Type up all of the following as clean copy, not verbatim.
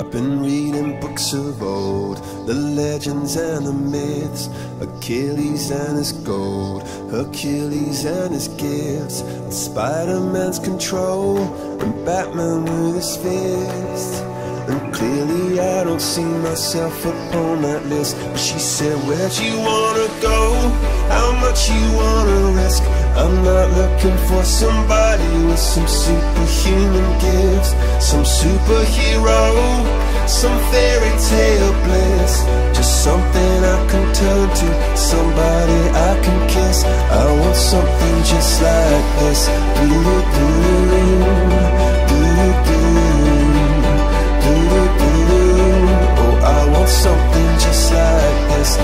I've been reading books of old, the legends and the myths, Achilles and his gold, Hercules and his gifts, and Spider-Man's control, and Batman with his fists. And clearly I don't see myself upon that list. But she said, where'd you wanna go? How much you wanna risk? I'm not looking for somebody with some superhuman gifts, some superhero, some fairy tale bliss. Just something I can turn to, somebody I can kiss. I want something just like this. Oh, I want something just like this.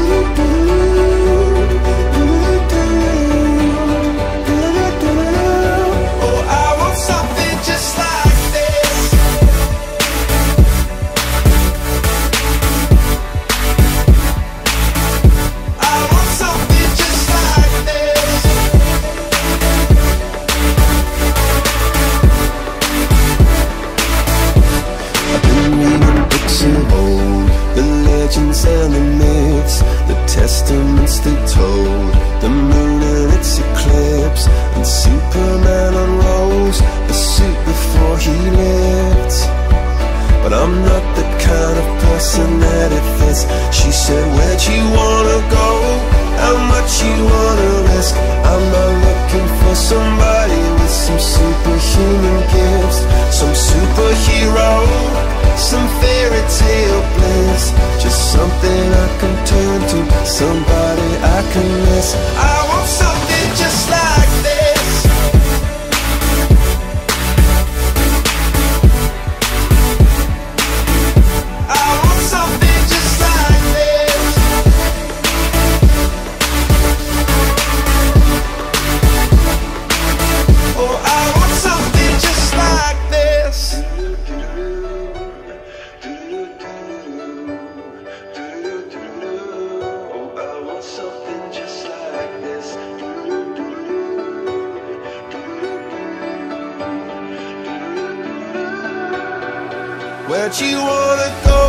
And the myths, the testaments they told, the moon and its eclipse, and Superman unrolls the suit before he lived. But I'm not the kind of person that it fits. She said, where'd you wanna go? How much you wanna risk? I'm not looking for somebody with some superhuman gifts, some superhero, some fairy tale bliss. Just something I can turn to, somebody I can miss. I want something just like this. I want something just like this. Oh, I want something just like this. Where'd you wanna go?